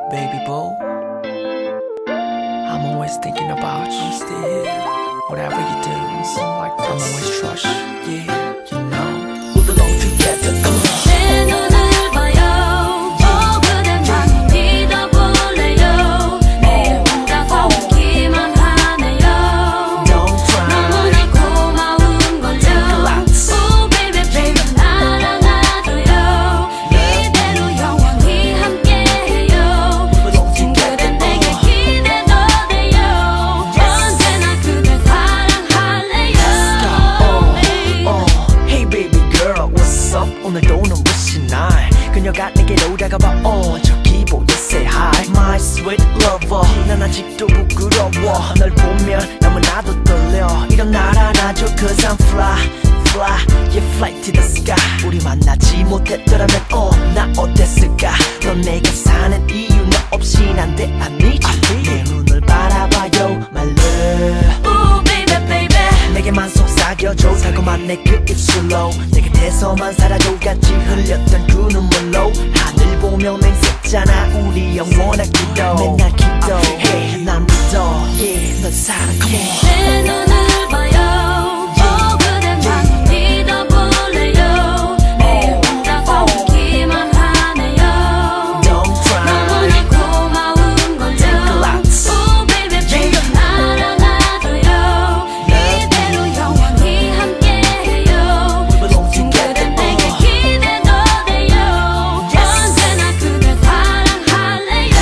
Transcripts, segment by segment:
Baby boo, I'm always thinking about you. I'm still here. Whatever you do, I'm always trust you. Yeah, you know we belong together. Come on. 내 눈을 봐요. 그대만 믿어볼래요. 매일 혼자서 웃기만 하네요. Don't cry. 너무나 고마운 걸요. Oh baby baby 나랑 놔줘요. 이대로 영원히 함께해요. 지친 그대 내게 기대도 돼요. 언제나 그대 사랑할래요. Hey baby girl, what's up? 오늘도 눈부신 날 그녀가 내게로 다가와 저기 보여 say hi. My sweet lover, 난 아직도 부끄러워. 널 보면 너무나도 떨려. 이런 날 안아줘 cause I'm fly, yeah fly to the sky. 우리 만나지 못했더라면 나 어땠을까. 넌 내가 사는 이유 너 없인 안 돼 I need you. 내 눈을 바라봐요 my love. Ooh baby baby 내게만 속삭여줘 달콤한 내 그 입술로 내 곁에서만 살아줘 같이 흘렸던 그 눈물로 하늘 보며 맹세잖아 우리 영원한 기도 맨날 기도해 난 믿어 yeah 널 사랑 come on. 내 눈을 봐요. 그대만 믿어볼래요. 매일 혼자서 웃기만 하네요. Don't cry. 너무나 고마운 걸요. Oh baby baby 나랑 놔줘요. 이대로 영원히 함께해요. 지친 그대 내게 기대도 돼요. 언제나 그대 사랑할래요.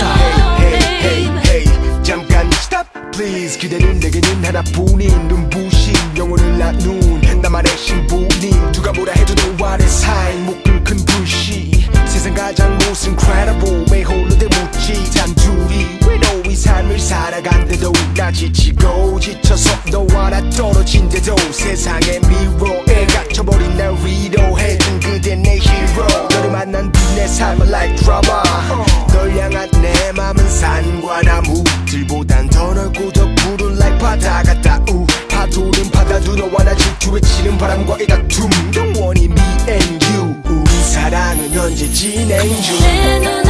Hey 잠깐 stop please. 그대는 내게는 하나뿐인 눈부신 영혼을 나눈 나만의 신부님. 누가 뭐라 해도 너와 내 사이 못 끊긴 불씨. 세상 가장 most incredible 매 홀로 대 묻지 단둘이 외로운 삶을 살아간데도 나 지치고 지쳐서 너와 나 떨어진데도 세상의 미로에 갇혀버린 날 위로해준 그대 내 hero. 너를 만난 뒤 내 삶은 like drama. 널 향한 내 맘은 산과 나무들보단 더 넓고 더 푸른 like 바다 같다. 파도는 바다도 너와 나 질투에 치는 바람과의 다툼. 영원히 me and you. 우리 사랑은 현재 진행 중. 내 눈을